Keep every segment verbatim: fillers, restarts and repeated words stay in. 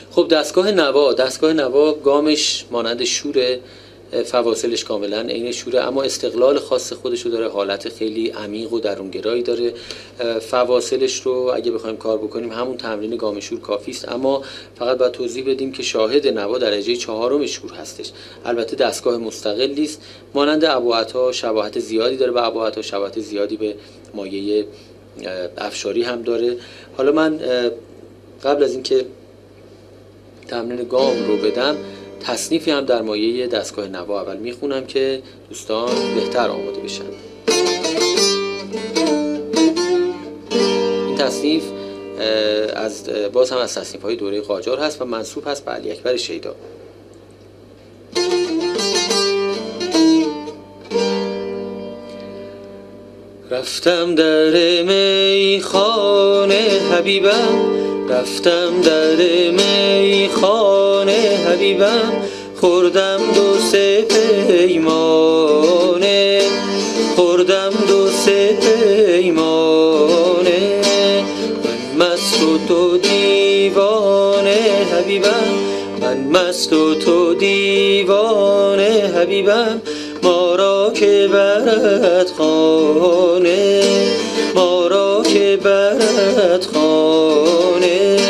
خب دستگاه نوا دستگاه نوا گامش مانند شور، فواصلش کاملا عین شوره، اما استقلال خاص خودش رو داره، حالت خیلی عمیق و درونگرایی داره. فواصلش رو اگه بخوایم کار بکنیم همون تمرین گام شور کافی است، اما فقط باید توضیح بدیم که شاهد نوا درجه چهارم شور هستش. البته دستگاه مستقلی است، مانند ابعادها شباهت زیادی داره به ابعادها، شباهت زیادی به مایه افشاری هم داره. حالا من قبل از اینکه تمرین گام رو بدم تصنیفی هم در مایه دستگاه نوا اول میخونم که دوستان بهتر آماده بشن. این تصنیف از باز هم از تصنیف های دوره قاجار هست و منسوب هست به علی اکبر شیدا. رفتم در میخانه حبیبم، رفتم در میخانه حبیبم، خوردم دو سه پیمانه، خوردم دو سه پیمانه، من مست و تو دیوانه حبیبم، من مست و تو دیوانه حبیبم، ما را که برد خانه، ما را که برد خانه.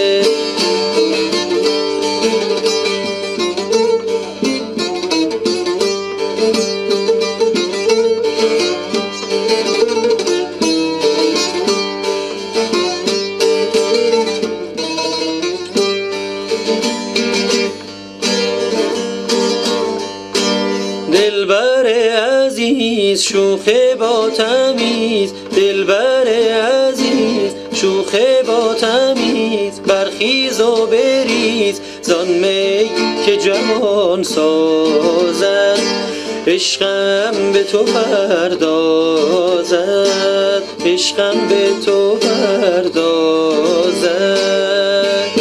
دلبر عزیز شوخ با تمیز، دلبر عزیز شوخ با تمیز، برخیز و بریز زان می که جوان سازد، عشقم به تو پردازد، عشقم به تو پردازد.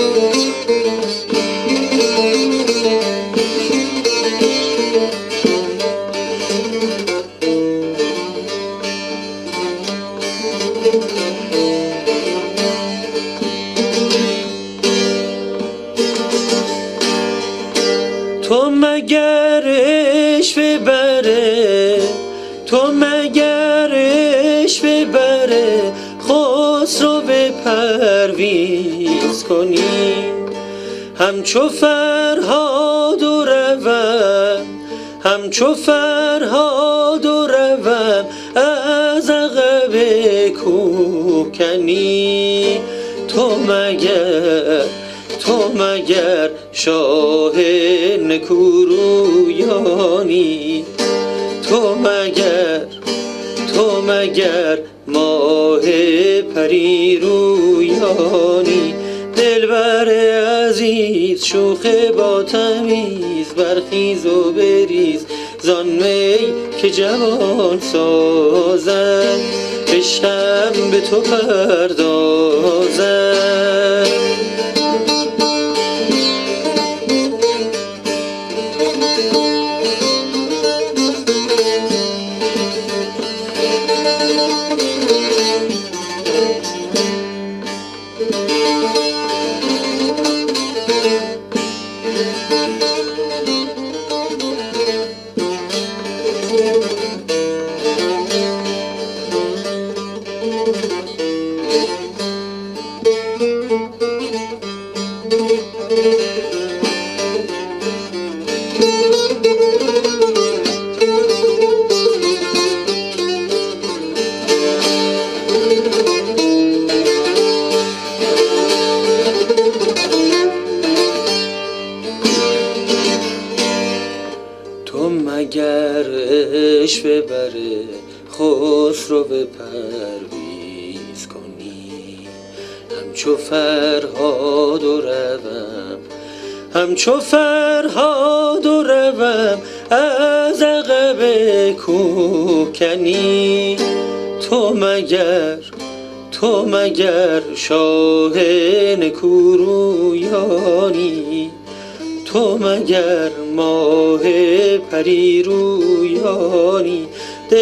تو مگر عشوه بره، تو مگر عشوه بره، خسرو به پرویز کنی، همچو فرهاد و روم، همچو فرهاد و روم، از عقب کوکنی. تو مگر تو مگر شاه نکورویانی، تو مگر تو مگر ماه پریرویانی، دلبر عزیز شوخ با تمیز، برخیز و بریز زان می که جوان سازد، عشقم به تو پردازد. تو مگر عشوه بره، خسرو به پرویز کنی، همچو فرهاد و روم، همچو فرهاد و روم، از عقب کوکنی. تو مگر تو مگر شاه نکورویانی، تو مگر ماه پریرویانی،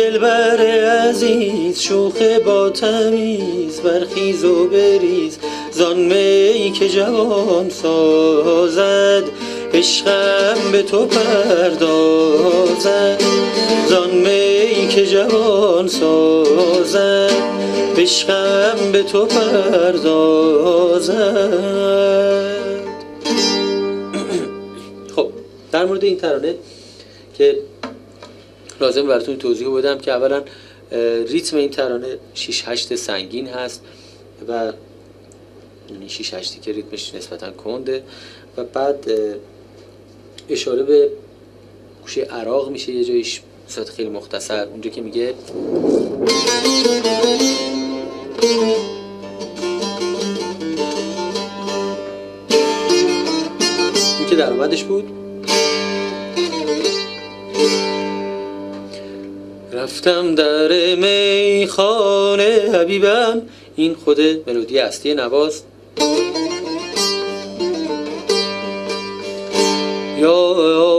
دلبر عزیز شوخ با تمیز، برخیز و بریز زان می که جوان سازد عشقم به تو پردازد زان می که جوان سازد عشقم به تو پردازد. خب در مورد این ترانه که لازم براتون توضیح بدم که اولا ریتم این ترانه شش هشت سنگین هست و یعنی شش هشتی که ریتمش نسبتا کنده و بعد اشاره به گوشه عراق میشه یه جایش صورت خیلی مختصر اونجا که میگه این که در اومدش بود رفتم در میخانه حبیبم، این خود ملودی اصلی نواست. یا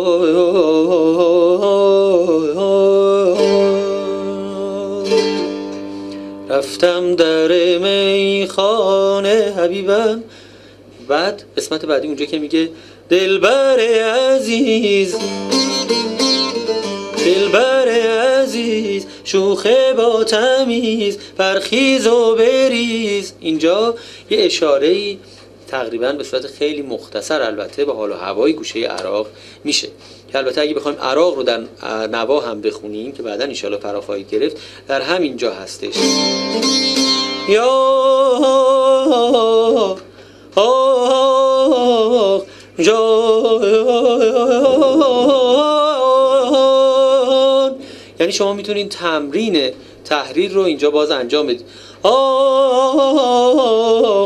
رفتم در میخانه حبیبم. بعد قسمت بعدی اونجا که میگه دلبر عزیز دلبر عزیز شوخه با تمیز برخیز و بریز. اینجا یه اشاره‌ای تقریبا به صورت خیلی مختصر البته به حال و هوای گوشه عراق میشه که البته اگه بخوایم عراق رو در نوا هم بخونیم که بعدا ان شاءالله فرا خواهید گرفت در همین جا هستش. یا آه جان، یعنی شما میتونید تمرین تحریر رو اینجا باز انجام بدید. آه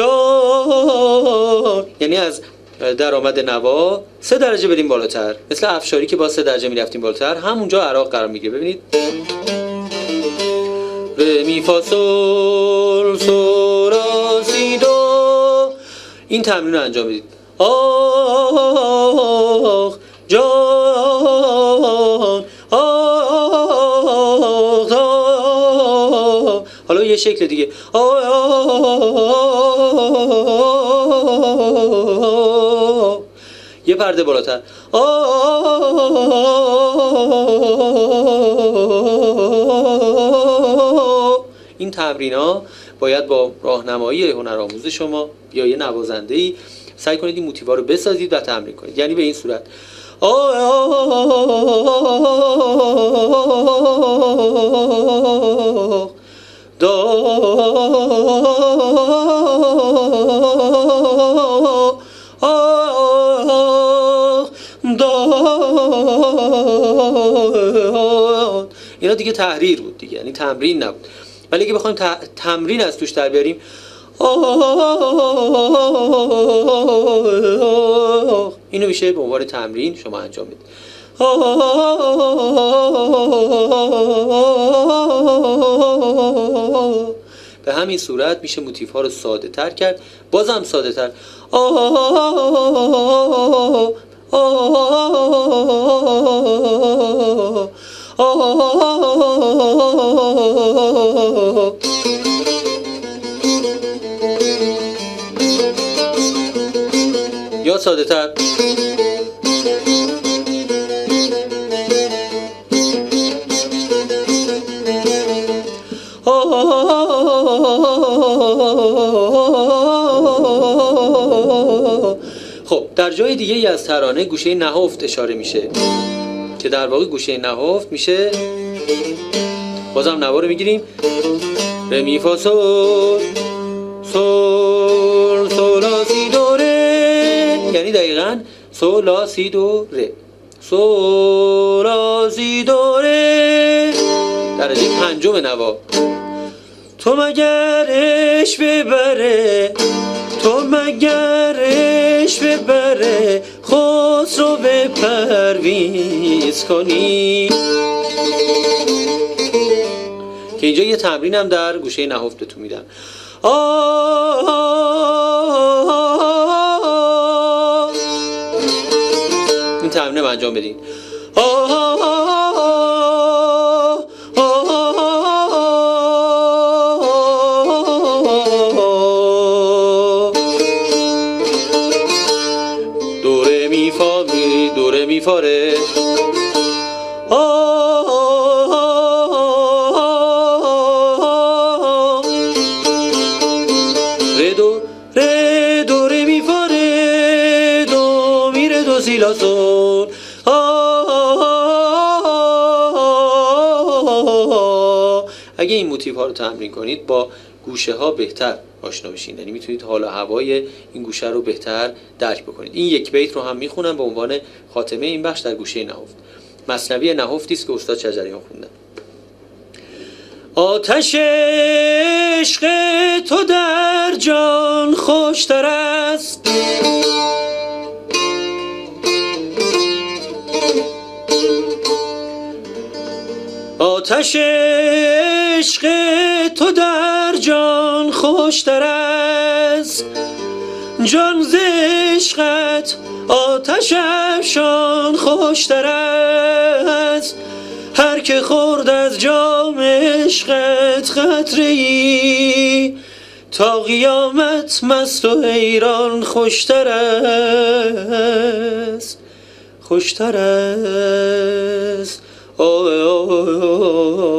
جان، یعنی از درآمد نوا سه درجه بریم بالاتر، مثل افشاری که با سه درجه میرفتیم بالاتر همونجا عراق قرار میگیره. ببینید ر می فا سول سول لا سی دو، این تمرین رو انجام بدید. آه جان آه جان. حالا یه شکل دیگه آه، یه پرده بالاتر آه. این تمرین‌ها باید با راهنمایی هنرآموز شما یا یه نوازنده‌ای سعی کنید این موتیوا رو بسازید و تمرین کنید. یعنی به این صورت آه دا دا. اینا دیگه تحریر بود دیگه، یعنی تمرین نبود. ولی اگه بخوایم تمرین از توش در بیاریم اینو میشه به عنوان تمرین شما انجام بدید. به همین صورت میشه موتیف ها رو ساده تر کرد، بازم ساده تر. یا ساده تر خب در جای دیگه ای از ترانه گوشه نهفت اشاره میشه که در واقع گوشه نهفت میشه، بازم نوا رو میگیریم ر می فا سول سول سول لا سی دو ره، یعنی دقیقاً سول لا سی دو ره سول لا سی دو ره. درجه پنجم نوا تو مگرش ببره تو مگرش ببره خسرو به پرویز کنی، که اینجا یه تمرین هم در گوشه نهفت بهتون میدم. این تمرین رو انجام بدین. می فا می دو ره می فا ره. ره دو ره دو ره می فا ره دو می ره دو سی لا سول. اگه این موتیف ها رو تمرین کنید با گوشه ها بهتر آشنا بشین، یعنی میتونید حال و هوای این گوشه رو بهتر درک بکنید. این یک بیت رو هم میخونم به عنوان خاتمه این بخش در گوشه نهفت. مثنوی نهفتی است که استاد شجریان خوندن. آتش عشق تو در جان خوشتر است، آتش عشق تو در جان خوشتر است، جان ز عشقت آتش افشان خوشتر است. هر که خورد از جام عشقت قطره ای، تا قیامت مست و حیران خوشتر است، خوشتر است. آه آه آه